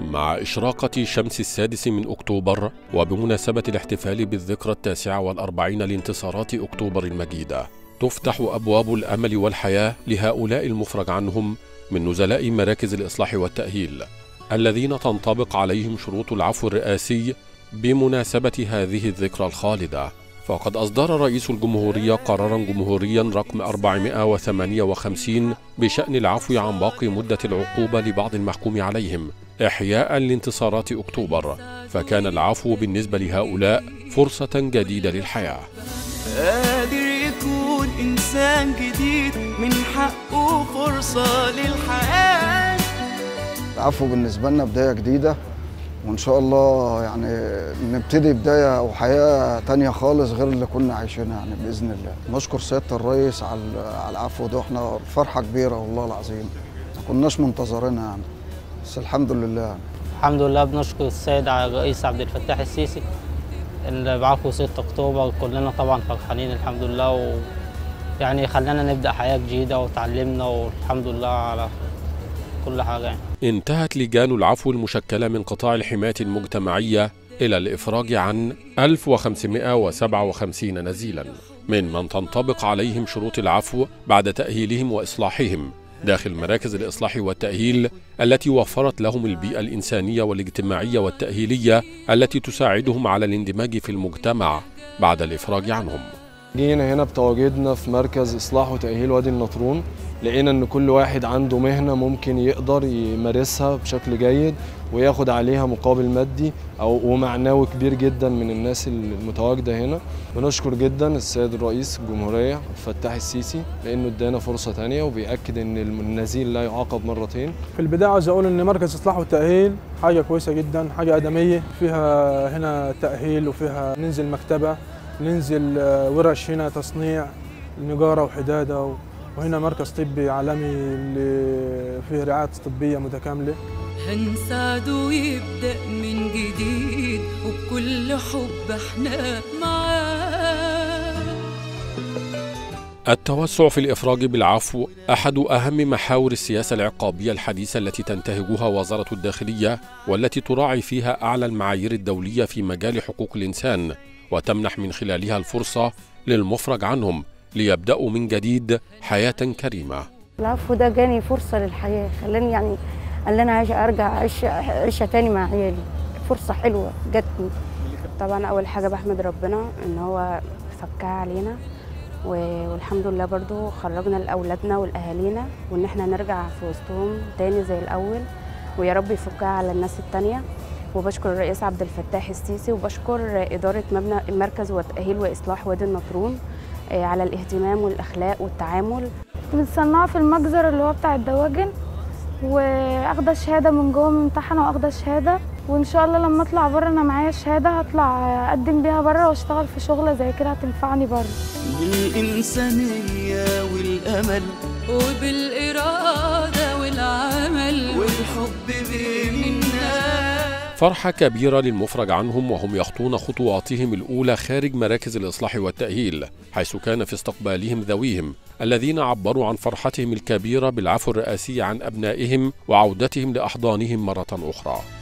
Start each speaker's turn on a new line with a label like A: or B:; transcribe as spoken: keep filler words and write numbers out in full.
A: مع إشراقة شمس السادس من أكتوبر وبمناسبة الاحتفال بالذكرى التاسعة والأربعين لانتصارات أكتوبر المجيدة، تفتح أبواب الأمل والحياة لهؤلاء المفرج عنهم من نزلاء مراكز الإصلاح والتأهيل الذين تنطبق عليهم شروط العفو الرئاسي بمناسبة هذه الذكرى الخالدة. فقد أصدر رئيس الجمهورية قراراً جمهورياً رقم أربعمائة وثمانية وخمسين بشأن العفو عن باقي مدة العقوبة لبعض المحكوم عليهم إحياءً لانتصارات أكتوبر، فكان العفو بالنسبة لهؤلاء فرصة جديدة للحياة.
B: قادر يكون إنسان جديد من حقه فرصة للحياة.
C: العفو بالنسبة لنا بداية جديدة، وإن شاء الله يعني نبتدي بداية أو حياة تانية خالص غير اللي كنا عايشينها يعني بإذن الله. نشكر سيادة الرئيس على العفو ده، احنا فرحة كبيرة والله العظيم، ما كناش منتظرينها يعني، بس الحمد لله.
D: الحمد لله بنشكر السيد الرئيس عبد الفتاح السيسي اللي بعفو ستة أكتوبر، كلنا طبعا فرحانين الحمد لله، ويعني خلانا نبدأ حياة جديدة وتعلمنا والحمد لله على كل حاجة يعني.
A: انتهت لجان العفو المشكلة من قطاع الحماية المجتمعية إلى الإفراج عن ألف وخمسمائة وسبعة وخمسين نزيلا ممن تنطبق عليهم شروط العفو بعد تأهيلهم وإصلاحهم داخل مراكز الإصلاح والتأهيل التي وفرت لهم البيئة الإنسانية والاجتماعية والتأهيلية التي تساعدهم على الاندماج في المجتمع بعد الإفراج عنهم.
E: جينا هنا بتواجدنا في مركز إصلاح وتأهيل وادي النطرون، لقينا إن كل واحد عنده مهنة ممكن يقدر يمارسها بشكل جيد وياخد عليها مقابل مادي أو ومعنوي كبير جدا من الناس المتواجدة هنا. ونشكر جدا السيد الرئيس الجمهورية عبد الفتاح السيسي لأنه ادانا فرصة تانية وبيأكد إن النزيل لا يعاقب مرتين.
F: في البداية عايز أقول إن مركز إصلاح والتأهيل حاجة كويسة جدا، حاجة آدمية، فيها هنا تأهيل وفيها ننزل مكتبة، ننزل ورش هنا تصنيع نجارة وحدادة، وهنا مركز طبي عالمي اللي فيه رعاية طبية متكاملة.
G: هنساعده يبدأ من جديد وبكل حب احنا معاه.
A: التوسع في الإفراج بالعفو أحد أهم محاور السياسة العقابية الحديثة التي تنتهجها وزارة الداخلية، والتي تراعي فيها أعلى المعايير الدولية في مجال حقوق الإنسان، وتمنح من خلالها الفرصة للمفرج عنهم ليبدأوا من جديد حياة كريمة.
H: العفو ده جاني فرصة للحياة، خلاني يعني قال انا عايزة ارجع اعيش عيشة تاني مع عيالي، فرصة حلوة جاتني.
I: طبعا اول حاجة بحمد ربنا ان هو فكها علينا، والحمد لله برضو خرجنا لاولادنا والاهالينا، وان احنا نرجع في وسطهم تاني زي الاول، ويا رب يفكها على الناس التانية. وبشكر الرئيس عبد الفتاح السيسي وبشكر إدارة مبنى المركز والتأهيل وإصلاح وادي النطرون على الاهتمام والأخلاق والتعامل.
J: متصنعة في المجزر اللي هو بتاع الدواجن، واخده شهاده من جوه ممتحنه واخده شهاده، وان شاء الله لما اطلع بره انا معايا شهاده هطلع اقدم بيها بره واشتغل في شغله زي كده هتنفعني بره.
B: بالإنسانية والأمل
G: وبالإرادة والعمل
B: والحب بين الناس.
A: فرحة كبيرة للمفرج عنهم وهم يخطون خطواتهم الأولى خارج مراكز الإصلاح والتأهيل، حيث كان في استقبالهم ذويهم الذين عبروا عن فرحتهم الكبيرة بالعفو الرئاسي عن أبنائهم وعودتهم لأحضانهم مرة أخرى.